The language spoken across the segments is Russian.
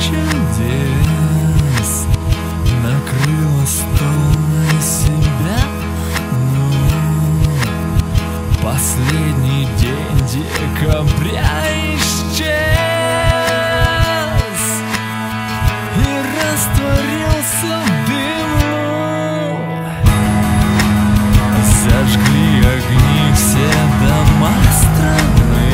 чудес накрыла стол себя, но последний день декабря исчез и растворился в дыму. Зажгли огни все дома страны.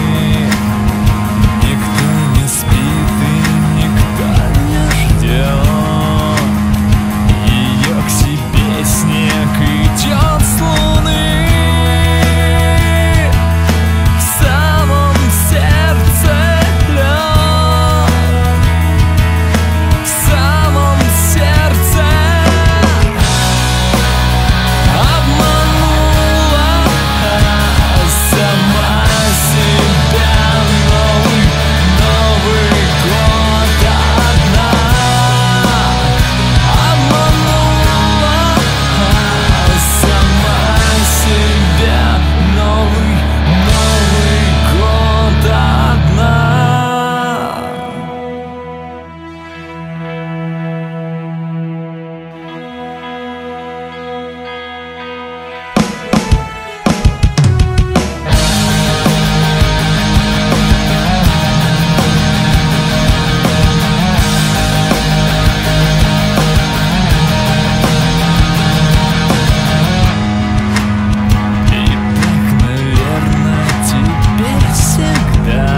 Никто не спит и никто не ждет. Ее к себе снег идет с луны. В самом сердце лед, в самом сердце. Обманула сама себя. Новый год одна. Обманула сама себя. Новый год одна. И так, наверное, теперь всегда.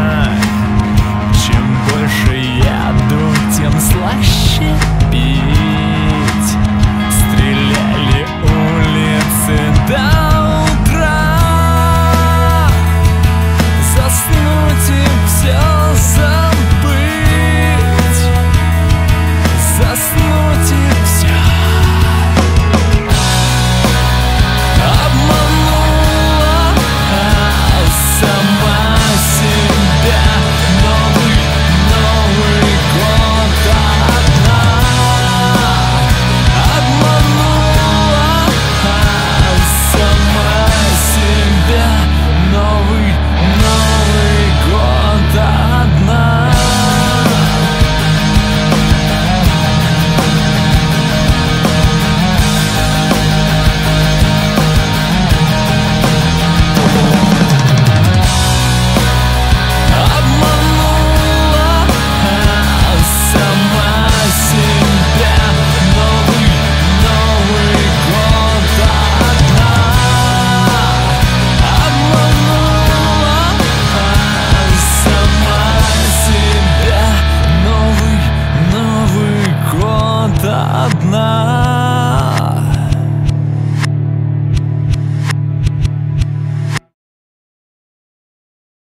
Чем больше яду, тем слаще пить. Стреляли улицы, да.